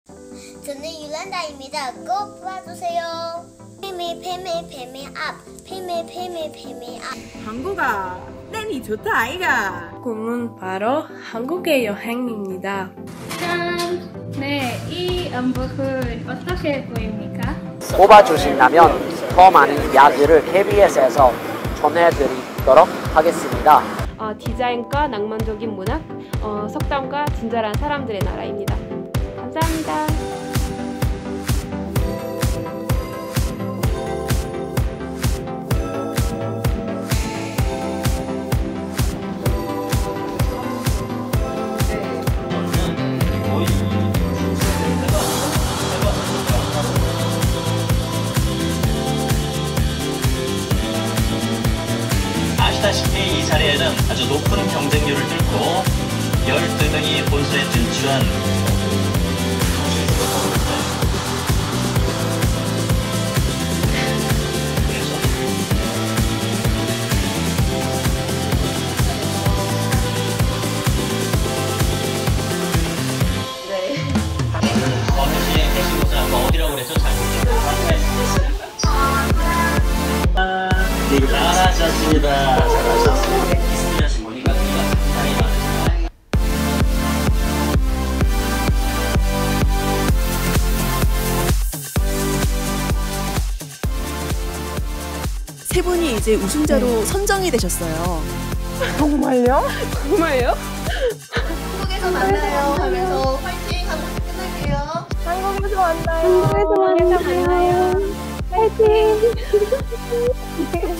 저는 율란다입니다. 꼭 봐주세요. 패밀 업. 한국아, 땡이 좋다 아이가. 꿈은 바로 한국의 여행입니다. 짠! 네, 이 음복은 어떻게 보입니까? 뽑아주신다면 더 많은 이야기를 KBS에서 전해드리도록 하겠습니다. 디자인과 낭만적인 문학, 석담과 친절한 사람들의 나라입니다. 감사합니다. 아시다시피 이 자리에는 아주 높은 경쟁률을 뚫고 12명이 본선에 진출한 어느새 계신 곳은 아까 어디라고 그랬죠? 잘하셨습니다. 잘하셨습니다. 이스트리아신 보니까 굉장히 많으시다. 세 분이 이제 우승자로 선정이 되셨어요. 정말요? 정말요? 한국에서 만나요 하면서 화이팅 하고 끝낼게요. 한국에서 만나요. 한국에서 만나요. 파이팅!